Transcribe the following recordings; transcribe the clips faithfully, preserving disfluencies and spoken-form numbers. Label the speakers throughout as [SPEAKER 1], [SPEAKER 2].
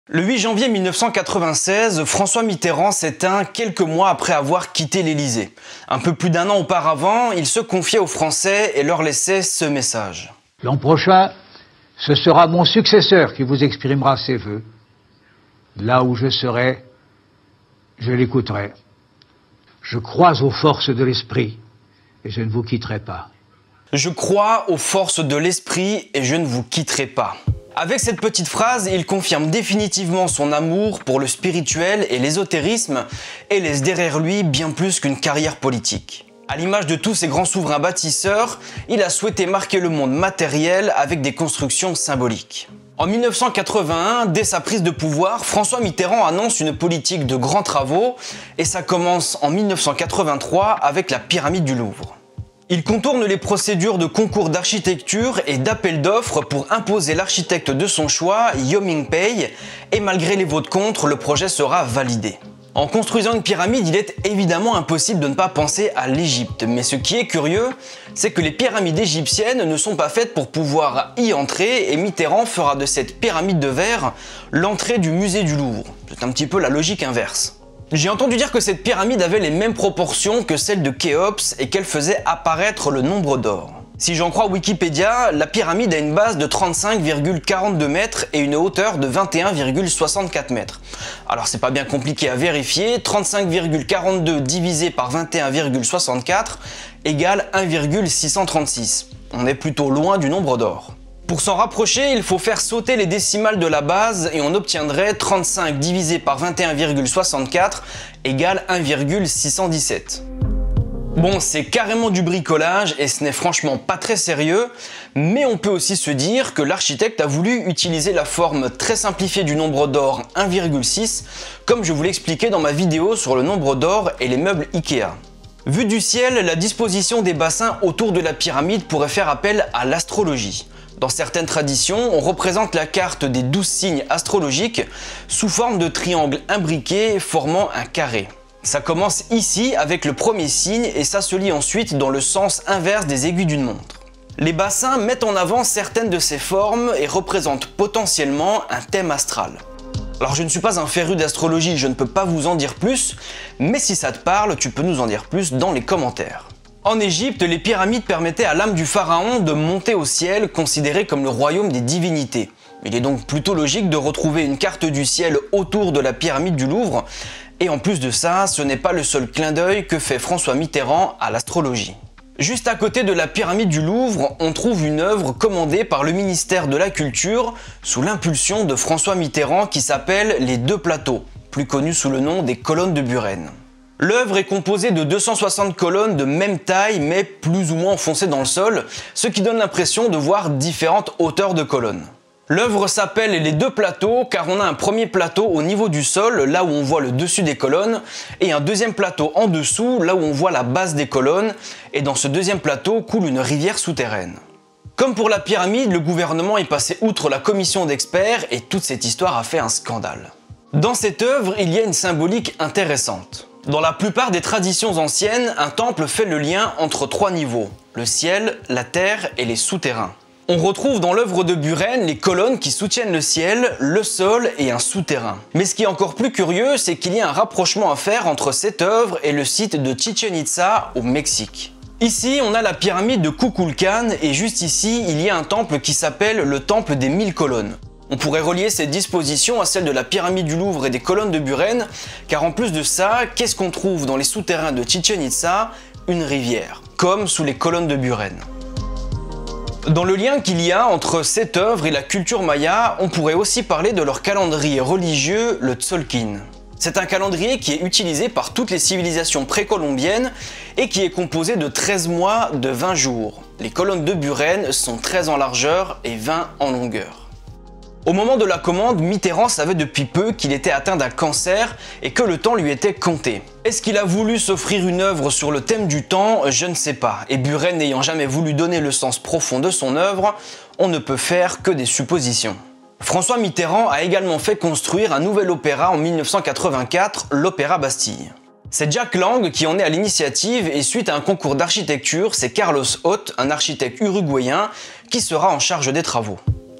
[SPEAKER 1] Le huit janvier mille neuf cent quatre-vingt-seize, François Mitterrand s'éteint quelques mois après avoir quitté l'Élysée. Un peu plus d'un an auparavant, il se confiait aux Français et leur laissait ce message.
[SPEAKER 2] L'an prochain, ce sera mon successeur qui vous exprimera ses vœux. Là où je serai, je l'écouterai. Je crois aux forces de l'esprit et je ne vous quitterai pas.
[SPEAKER 1] Je crois aux forces de l'esprit et je ne vous quitterai pas. Avec cette petite phrase, il confirme définitivement son amour pour le spirituel et l'ésotérisme et laisse derrière lui bien plus qu'une carrière politique. À l'image de tous ces grands souverains bâtisseurs, il a souhaité marquer le monde matériel avec des constructions symboliques. En mille neuf cent quatre-vingt-un, dès sa prise de pouvoir, François Mitterrand annonce une politique de grands travaux et ça commence en mille neuf cent quatre-vingt-trois avec la pyramide du Louvre. Il contourne les procédures de concours d'architecture et d'appel d'offres pour imposer l'architecte de son choix, Yo Ming-pei, et malgré les votes contre, le projet sera validé. En construisant une pyramide, il est évidemment impossible de ne pas penser à l'Égypte, mais ce qui est curieux, c'est que les pyramides égyptiennes ne sont pas faites pour pouvoir y entrer et Mitterrand fera de cette pyramide de verre l'entrée du musée du Louvre. C'est un petit peu la logique inverse. J'ai entendu dire que cette pyramide avait les mêmes proportions que celle de Khéops et qu'elle faisait apparaître le nombre d'or. Si j'en crois Wikipédia, la pyramide a une base de trente-cinq virgule quarante-deux mètres et une hauteur de vingt et un virgule soixante-quatre mètres. Alors c'est pas bien compliqué à vérifier, trente-cinq virgule quarante-deux divisé par vingt et un virgule soixante-quatre égale un virgule six cent trente-six. On est plutôt loin du nombre d'or. Pour s'en rapprocher, il faut faire sauter les décimales de la base et on obtiendrait trente-cinq divisé par vingt et un virgule soixante-quatre égale un virgule six cent dix-sept. Bon, c'est carrément du bricolage et ce n'est franchement pas très sérieux, mais on peut aussi se dire que l'architecte a voulu utiliser la forme très simplifiée du nombre d'or un virgule six, comme je vous l'expliquais dans ma vidéo sur le nombre d'or et les meubles Ikea. Vu du ciel, la disposition des bassins autour de la pyramide pourrait faire appel à l'astrologie. Dans certaines traditions, on représente la carte des douze signes astrologiques sous forme de triangles imbriqués formant un carré. Ça commence ici avec le premier signe et ça se lit ensuite dans le sens inverse des aiguilles d'une montre. Les bassins mettent en avant certaines de ces formes et représentent potentiellement un thème astral. Alors je ne suis pas un féru d'astrologie, je ne peux pas vous en dire plus, mais si ça te parle, tu peux nous en dire plus dans les commentaires. En Égypte, les pyramides permettaient à l'âme du pharaon de monter au ciel, considéré comme le royaume des divinités. Il est donc plutôt logique de retrouver une carte du ciel autour de la pyramide du Louvre, et en plus de ça, ce n'est pas le seul clin d'œil que fait François Mitterrand à l'astrologie. Juste à côté de la pyramide du Louvre, on trouve une œuvre commandée par le ministère de la Culture sous l'impulsion de François Mitterrand qui s'appelle Les Deux Plateaux, plus connu sous le nom des colonnes de Buren. L'œuvre est composée de deux cent soixante colonnes de même taille mais plus ou moins enfoncées dans le sol, ce qui donne l'impression de voir différentes hauteurs de colonnes. L'œuvre s'appelle Les Deux Plateaux car on a un premier plateau au niveau du sol, là où on voit le dessus des colonnes, et un deuxième plateau en dessous, là où on voit la base des colonnes, et dans ce deuxième plateau coule une rivière souterraine. Comme pour la pyramide, le gouvernement est passé outre la commission d'experts et toute cette histoire a fait un scandale. Dans cette œuvre, il y a une symbolique intéressante. Dans la plupart des traditions anciennes, un temple fait le lien entre trois niveaux, le ciel, la terre et les souterrains. On retrouve dans l'œuvre de Buren les colonnes qui soutiennent le ciel, le sol et un souterrain. Mais ce qui est encore plus curieux, c'est qu'il y a un rapprochement à faire entre cette œuvre et le site de Chichén Itzá au Mexique. Ici, on a la pyramide de Kukulcán et juste ici, il y a un temple qui s'appelle le temple des mille colonnes. On pourrait relier cette disposition à celle de la pyramide du Louvre et des colonnes de Buren, car en plus de ça, qu'est-ce qu'on trouve dans les souterrains de Chichén Itzá? Une rivière, comme sous les colonnes de Buren. Dans le lien qu'il y a entre cette œuvre et la culture maya, on pourrait aussi parler de leur calendrier religieux, le Tzolk'in. C'est un calendrier qui est utilisé par toutes les civilisations précolombiennes et qui est composé de treize mois de vingt jours. Les colonnes de Buren sont treize en largeur et vingt en longueur. Au moment de la commande, Mitterrand savait depuis peu qu'il était atteint d'un cancer et que le temps lui était compté. Est-ce qu'il a voulu s'offrir une œuvre sur le thème du temps? Je ne sais pas. Et Buren n'ayant jamais voulu donner le sens profond de son œuvre, on ne peut faire que des suppositions. François Mitterrand a également fait construire un nouvel opéra en mille neuf cent quatre-vingt-quatre, l'Opéra Bastille. C'est Jack Lang qui en est à l'initiative et suite à un concours d'architecture, c'est Carlos Hoth, un architecte uruguayen, qui sera en charge des travaux.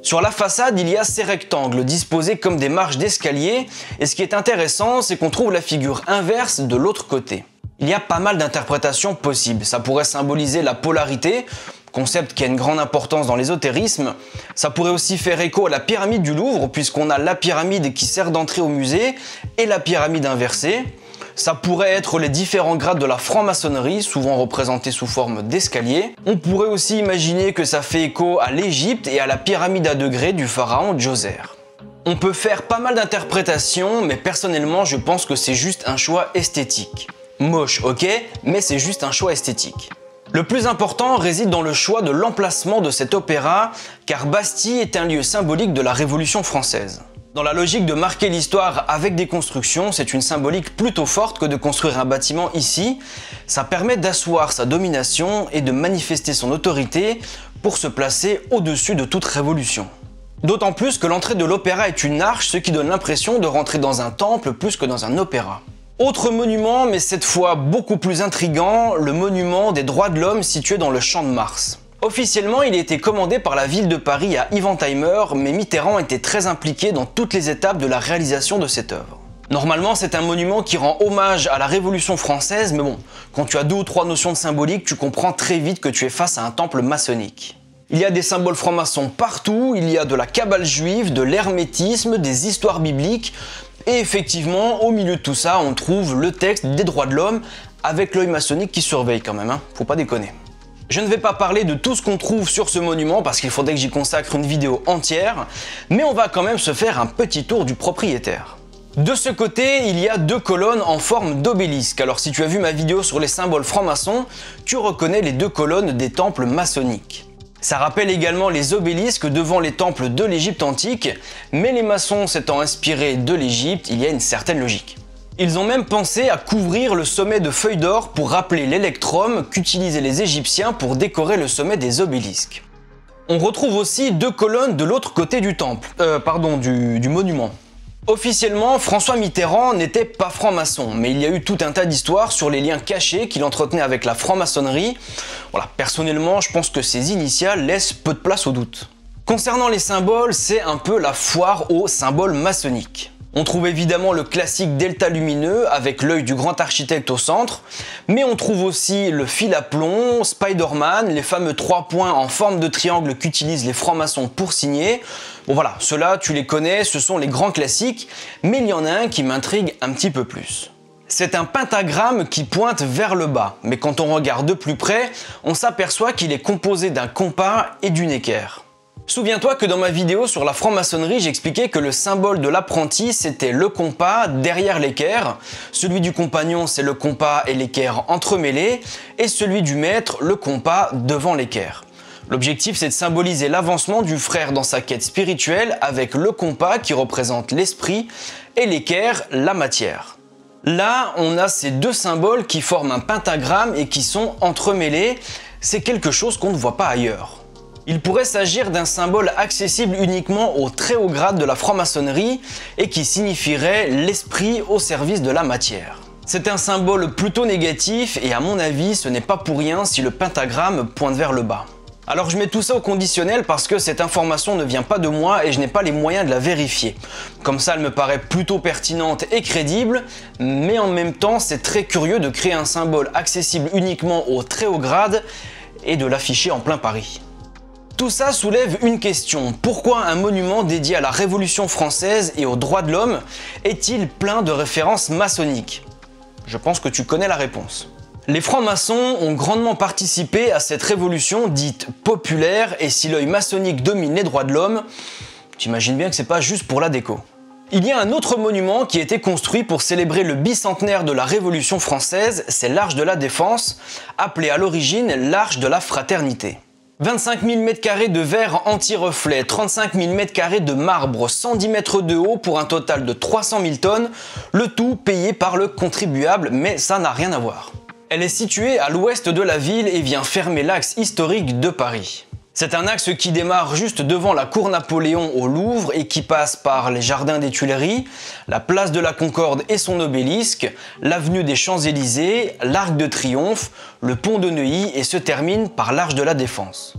[SPEAKER 1] Sur la façade, il y a ces rectangles disposés comme des marches d'escalier, et ce qui est intéressant, c'est qu'on trouve la figure inverse de l'autre côté. Il y a pas mal d'interprétations possibles. Ça pourrait symboliser la polarité, concept qui a une grande importance dans l'ésotérisme. Ça pourrait aussi faire écho à la pyramide du Louvre, puisqu'on a la pyramide qui sert d'entrée au musée et la pyramide inversée. Ça pourrait être les différents grades de la franc-maçonnerie, souvent représentés sous forme d'escalier. On pourrait aussi imaginer que ça fait écho à l'Égypte et à la pyramide à degrés du pharaon Djoser. On peut faire pas mal d'interprétations, mais personnellement je pense que c'est juste un choix esthétique. Moche, ok, mais c'est juste un choix esthétique. Le plus important réside dans le choix de l'emplacement de cet opéra, car Bastille est un lieu symbolique de la Révolution française. Dans la logique de marquer l'histoire avec des constructions, c'est une symbolique plutôt forte que de construire un bâtiment ici. Ça permet d'asseoir sa domination et de manifester son autorité pour se placer au-dessus de toute révolution. D'autant plus que l'entrée de l'opéra est une arche, ce qui donne l'impression de rentrer dans un temple plus que dans un opéra. Autre monument, mais cette fois beaucoup plus intriguant, le monument des droits de l'homme situé dans le Champ de Mars. Officiellement, il a été commandé par la ville de Paris à Ivantheimer, mais Mitterrand était très impliqué dans toutes les étapes de la réalisation de cette œuvre. Normalement, c'est un monument qui rend hommage à la Révolution française, mais bon, quand tu as deux ou trois notions de symbolique, tu comprends très vite que tu es face à un temple maçonnique. Il y a des symboles francs-maçons partout, il y a de la cabale juive, de l'hermétisme, des histoires bibliques, et effectivement, au milieu de tout ça, on trouve le texte des droits de l'homme, avec l'œil maçonnique qui surveille quand même, hein, faut pas déconner. Je ne vais pas parler de tout ce qu'on trouve sur ce monument parce qu'il faudrait que j'y consacre une vidéo entière, mais on va quand même se faire un petit tour du propriétaire. De ce côté, il y a deux colonnes en forme d'obélisque. Alors si tu as vu ma vidéo sur les symboles francs-maçons, tu reconnais les deux colonnes des temples maçonniques. Ça rappelle également les obélisques devant les temples de l'Égypte antique, mais les maçons s'étant inspirés de l'Égypte, il y a une certaine logique. Ils ont même pensé à couvrir le sommet de feuilles d'or pour rappeler l'électrum qu'utilisaient les Égyptiens pour décorer le sommet des obélisques. On retrouve aussi deux colonnes de l'autre côté du temple, euh, pardon, du, du monument. Officiellement, François Mitterrand n'était pas franc-maçon, mais il y a eu tout un tas d'histoires sur les liens cachés qu'il entretenait avec la franc-maçonnerie. Voilà, personnellement, je pense que ces initiales laissent peu de place au doute. Concernant les symboles, c'est un peu la foire aux symboles maçonniques. On trouve évidemment le classique delta lumineux avec l'œil du grand architecte au centre, mais on trouve aussi le fil à plomb, Spider-Man, les fameux trois points en forme de triangle qu'utilisent les francs-maçons pour signer. Bon voilà, ceux-là tu les connais, ce sont les grands classiques, mais il y en a un qui m'intrigue un petit peu plus. C'est un pentagramme qui pointe vers le bas, mais quand on regarde de plus près, on s'aperçoit qu'il est composé d'un compas et d'une équerre. Souviens-toi que dans ma vidéo sur la franc-maçonnerie, j'expliquais que le symbole de l'apprenti, c'était le compas derrière l'équerre, celui du compagnon, c'est le compas et l'équerre entremêlés, et celui du maître, le compas devant l'équerre. L'objectif, c'est de symboliser l'avancement du frère dans sa quête spirituelle avec le compas qui représente l'esprit et l'équerre, la matière. Là, on a ces deux symboles qui forment un pentagramme et qui sont entremêlés. C'est quelque chose qu'on ne voit pas ailleurs. Il pourrait s'agir d'un symbole accessible uniquement au très haut grade de la franc-maçonnerie et qui signifierait l'esprit au service de la matière. C'est un symbole plutôt négatif et à mon avis, ce n'est pas pour rien si le pentagramme pointe vers le bas. Alors je mets tout ça au conditionnel parce que cette information ne vient pas de moi et je n'ai pas les moyens de la vérifier. Comme ça, elle me paraît plutôt pertinente et crédible, mais en même temps, c'est très curieux de créer un symbole accessible uniquement au très haut grade et de l'afficher en plein Paris. Tout ça soulève une question. Pourquoi un monument dédié à la Révolution française et aux droits de l'homme est-il plein de références maçonniques? Je pense que tu connais la réponse. Les francs-maçons ont grandement participé à cette révolution dite populaire et si l'œil maçonnique domine les droits de l'homme, t'imagines bien que c'est pas juste pour la déco. Il y a un autre monument qui a été construit pour célébrer le bicentenaire de la Révolution française, c'est l'Arche de la Défense, appelée à l'origine l'Arche de la Fraternité. vingt-cinq mille mètres carrés de verre anti-reflet, trente-cinq mille mètres carrés de marbre, cent dix mètres de haut pour un total de trois cent mille tonnes, le tout payé par le contribuable, mais ça n'a rien à voir. Elle est située à l'ouest de la ville et vient fermer l'axe historique de Paris. C'est un axe qui démarre juste devant la cour Napoléon au Louvre et qui passe par les jardins des Tuileries, la place de la Concorde et son obélisque, l'avenue des Champs-Élysées, l'Arc de Triomphe, le pont de Neuilly et se termine par l'Arche de la Défense.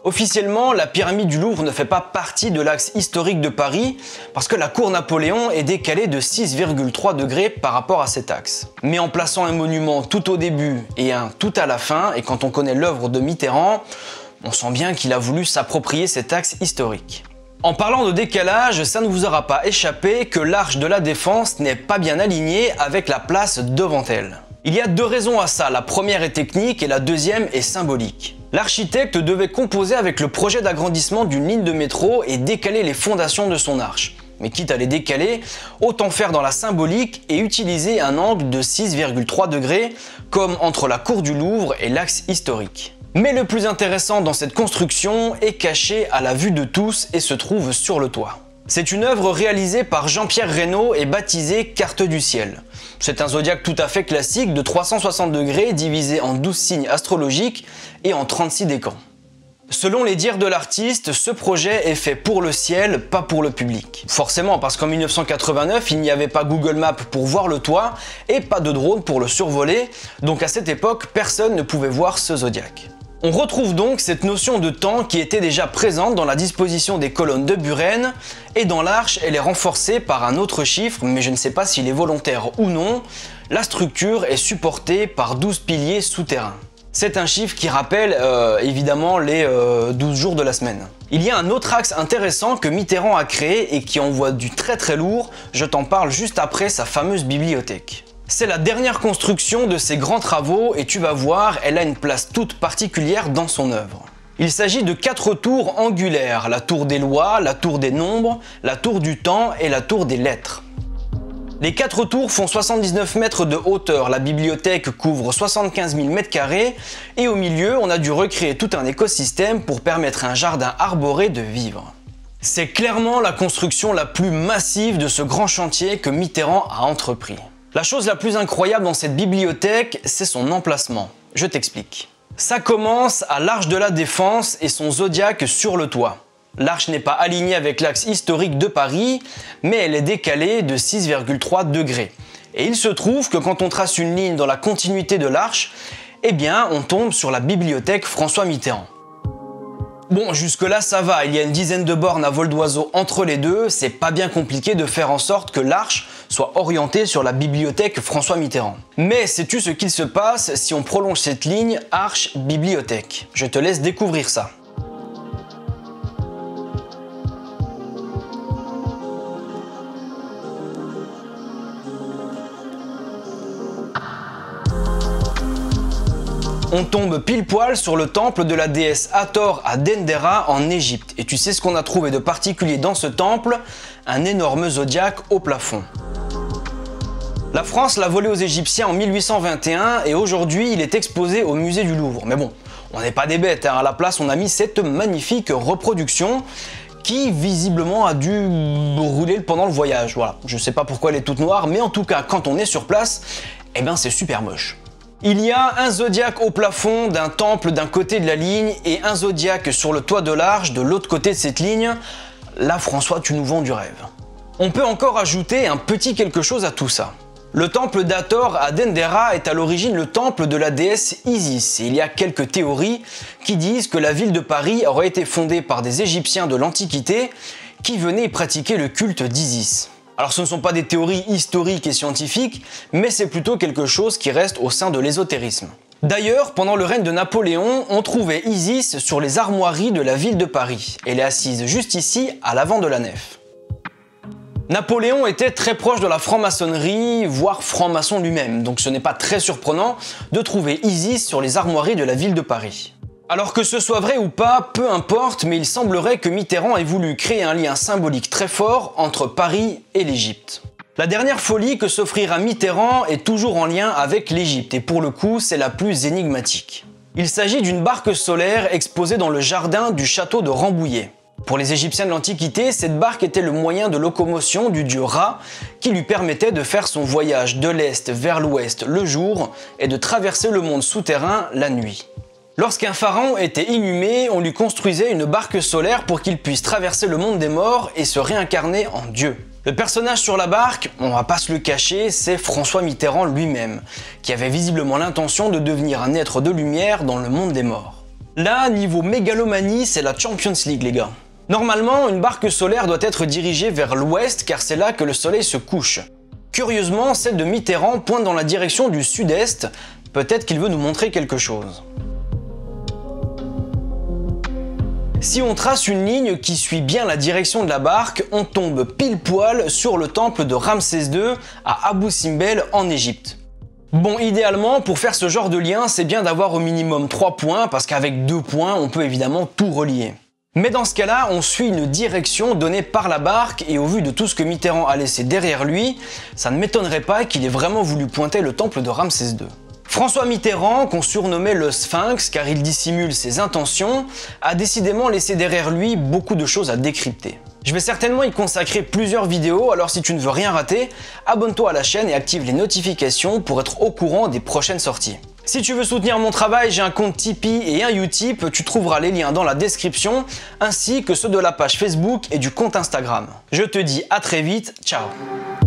[SPEAKER 1] Officiellement, la pyramide du Louvre ne fait pas partie de l'axe historique de Paris parce que la cour Napoléon est décalée de six virgule trois degrés par rapport à cet axe. Mais en plaçant un monument tout au début et un tout à la fin, et quand on connaît l'œuvre de Mitterrand, on sent bien qu'il a voulu s'approprier cet axe historique. En parlant de décalage, ça ne vous aura pas échappé que l'Arche de la Défense n'est pas bien alignée avec la place devant elle. Il y a deux raisons à ça, la première est technique et la deuxième est symbolique. L'architecte devait composer avec le projet d'agrandissement d'une ligne de métro et décaler les fondations de son arche. Mais quitte à les décaler, autant faire dans la symbolique et utiliser un angle de six virgule trois degrés comme entre la cour du Louvre et l'axe historique. Mais le plus intéressant dans cette construction est caché à la vue de tous et se trouve sur le toit. C'est une œuvre réalisée par Jean-Pierre Reynaud et baptisée Carte du ciel. C'est un zodiaque tout à fait classique de trois cent soixante degrés divisé en douze signes astrologiques et en trente-six décans. Selon les dires de l'artiste, ce projet est fait pour le ciel, pas pour le public. Forcément, parce qu'en mille neuf cent quatre-vingt-neuf, il n'y avait pas Google Maps pour voir le toit et pas de drone pour le survoler, donc à cette époque, personne ne pouvait voir ce zodiaque. On retrouve donc cette notion de temps qui était déjà présente dans la disposition des colonnes de Buren, et dans l'arche, elle est renforcée par un autre chiffre, mais je ne sais pas s'il est volontaire ou non. La structure est supportée par douze piliers souterrains. C'est un chiffre qui rappelle euh, évidemment les euh, douze jours de la semaine. Il y a un autre axe intéressant que Mitterrand a créé et qui envoie du très très lourd, je t'en parle juste après sa fameuse bibliothèque. C'est la dernière construction de ces grands travaux et tu vas voir, elle a une place toute particulière dans son œuvre. Il s'agit de quatre tours angulaires, la tour des lois, la tour des nombres, la tour du temps et la tour des lettres. Les quatre tours font soixante-dix-neuf mètres de hauteur, la bibliothèque couvre soixante-quinze mille mètres carrés et au milieu on a dû recréer tout un écosystème pour permettre à un jardin arboré de vivre. C'est clairement la construction la plus massive de ce grand chantier que Mitterrand a entrepris. La chose la plus incroyable dans cette bibliothèque, c'est son emplacement. Je t'explique. Ça commence à l'Arche de la Défense et son zodiaque sur le toit. L'arche n'est pas alignée avec l'axe historique de Paris, mais elle est décalée de six virgule trois degrés. Et il se trouve que quand on trace une ligne dans la continuité de l'arche, eh bien on tombe sur la bibliothèque François Mitterrand. Bon, jusque-là ça va, il y a une dizaine de bornes à vol d'oiseau entre les deux, c'est pas bien compliqué de faire en sorte que l'arche soit orientée sur la bibliothèque François Mitterrand. Mais sais-tu ce qu'il se passe si on prolonge cette ligne arche-bibliothèque? Je te laisse découvrir ça. On tombe pile poil sur le temple de la déesse Hathor à Dendera en Égypte. Et tu sais ce qu'on a trouvé de particulier dans ce temple? Un énorme zodiaque au plafond. La France l'a volé aux Égyptiens en mille huit cent vingt et un et aujourd'hui il est exposé au musée du Louvre. Mais bon, on n'est pas des bêtes, hein. À la place on a mis cette magnifique reproduction qui visiblement a dû brûler pendant le voyage. Voilà, je sais pas pourquoi elle est toute noire, mais en tout cas quand on est sur place, eh ben c'est super moche. Il y a un zodiaque au plafond d'un temple d'un côté de la ligne et un zodiaque sur le toit de l'arche de l'autre côté de cette ligne. Là, François, tu nous vends du rêve. On peut encore ajouter un petit quelque chose à tout ça. Le temple d'Hathor à Dendera est à l'origine le temple de la déesse Isis. Et il y a quelques théories qui disent que la ville de Paris aurait été fondée par des Égyptiens de l'Antiquité qui venaient y pratiquer le culte d'Isis. Alors ce ne sont pas des théories historiques et scientifiques, mais c'est plutôt quelque chose qui reste au sein de l'ésotérisme. D'ailleurs, pendant le règne de Napoléon, on trouvait Isis sur les armoiries de la ville de Paris. Elle est assise juste ici, à l'avant de la nef. Napoléon était très proche de la franc-maçonnerie, voire franc-maçon lui-même, donc ce n'est pas très surprenant de trouver Isis sur les armoiries de la ville de Paris. Alors que ce soit vrai ou pas, peu importe, mais il semblerait que Mitterrand ait voulu créer un lien symbolique très fort entre Paris et l'Égypte. La dernière folie que s'offrira Mitterrand est toujours en lien avec l'Égypte, et pour le coup, c'est la plus énigmatique. Il s'agit d'une barque solaire exposée dans le jardin du château de Rambouillet. Pour les Égyptiens de l'Antiquité, cette barque était le moyen de locomotion du dieu Ra, qui lui permettait de faire son voyage de l'Est vers l'Ouest le jour et de traverser le monde souterrain la nuit. Lorsqu'un pharaon était inhumé, on lui construisait une barque solaire pour qu'il puisse traverser le monde des morts et se réincarner en Dieu. Le personnage sur la barque, on va pas se le cacher, c'est François Mitterrand lui-même, qui avait visiblement l'intention de devenir un être de lumière dans le monde des morts. Là, niveau mégalomanie, c'est la Champions League les gars. Normalement, une barque solaire doit être dirigée vers l'ouest car c'est là que le soleil se couche. Curieusement, celle de Mitterrand pointe dans la direction du sud-est, peut-être qu'il veut nous montrer quelque chose. Si on trace une ligne qui suit bien la direction de la barque, on tombe pile poil sur le temple de Ramsès deux à Abou Simbel en Égypte. Bon, idéalement, pour faire ce genre de lien, c'est bien d'avoir au minimum trois points, parce qu'avec deux points, on peut évidemment tout relier. Mais dans ce cas-là, on suit une direction donnée par la barque, et au vu de tout ce que Mitterrand a laissé derrière lui, ça ne m'étonnerait pas qu'il ait vraiment voulu pointer le temple de Ramsès deux. François Mitterrand, qu'on surnommait le Sphinx car il dissimule ses intentions, a décidément laissé derrière lui beaucoup de choses à décrypter. Je vais certainement y consacrer plusieurs vidéos, alors si tu ne veux rien rater, abonne-toi à la chaîne et active les notifications pour être au courant des prochaines sorties. Si tu veux soutenir mon travail, j'ai un compte Tipeee et un Utip, tu trouveras les liens dans la description, ainsi que ceux de la page Facebook et du compte Instagram. Je te dis à très vite, ciao.